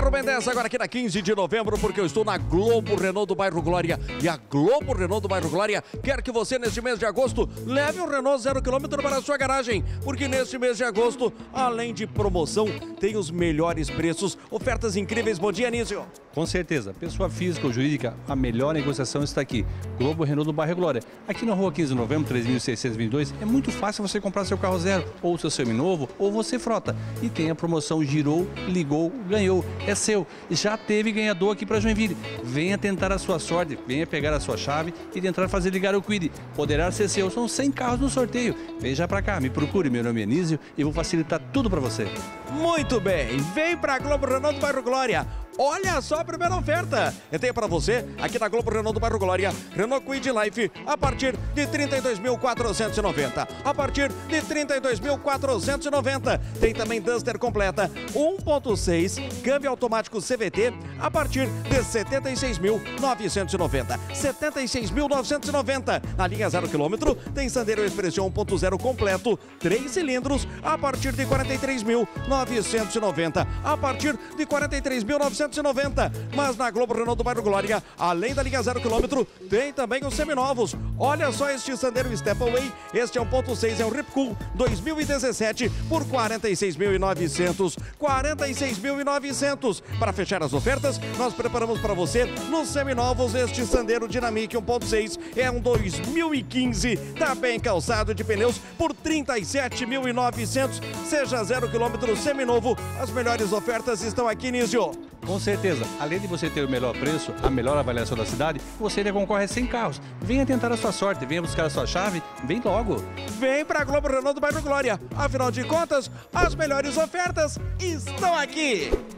Rubem 10, agora aqui na 15 de novembro, porque eu estou na Globo Renault do Bairro Glória. E a Globo Renault do Bairro Glória quer que você, neste mês de agosto, leve um Renault 0 km para a sua garagem. Porque neste mês de agosto, além de promoção, tem os melhores preços, ofertas incríveis. Bom dia, Nísio. Com certeza. Pessoa física ou jurídica, a melhor negociação está aqui. Globo Renault do Bairro Glória. Aqui na rua 15 de novembro, 3622, é muito fácil você comprar seu carro zero, ou seu seminovo, ou você frota. E tem a promoção Girou, Ligou, Ganhou. É seu. Já teve ganhador aqui para Joinville. Venha tentar a sua sorte, venha pegar a sua chave e tentar fazer ligar o Kwid. Poderá ser seu. São 100 carros no sorteio. Vem já para cá, me procure. Meu nome é Nísio e vou facilitar tudo para você. Muito bem. Vem para a Globo Renault do Bairro Glória. Olha só a primeira oferta. Eu tenho para você, aqui na Globo Renault do Bairro Glória, Renault Kwid Life a partir de R$ 32.490. A partir de R$ 32.490. Tem também Duster completa 1.6, câmbio automático CVT a partir de R$ 76.990. R$ 76.990. Na linha 0 km, tem Sandero Expression 1.0 completo, 3 cilindros a partir de R$ 43.990. A partir de R$ 43.990. Mas na Globo Renault do Bairro Glória, além da linha 0 km, tem também os seminovos. Olha só este Sandero Stepway, este é 1.6, é um Ripcool 2017 por R$ 46.900. 46.900. Para fechar as ofertas, nós preparamos para você nos seminovos este Sandero Dynamic 1.6, é um 2015, tá bem calçado de pneus por R$ 37.900. Seja 0 km seminovo, as melhores ofertas estão aqui, Nísio. Com certeza, além de você ter o melhor preço, a melhor avaliação da cidade, você ainda concorre a 100 carros. Venha tentar a sua sorte, venha buscar a sua chave, vem logo. Vem para a Globo Renault do Bairro Glória. Afinal de contas, as melhores ofertas estão aqui.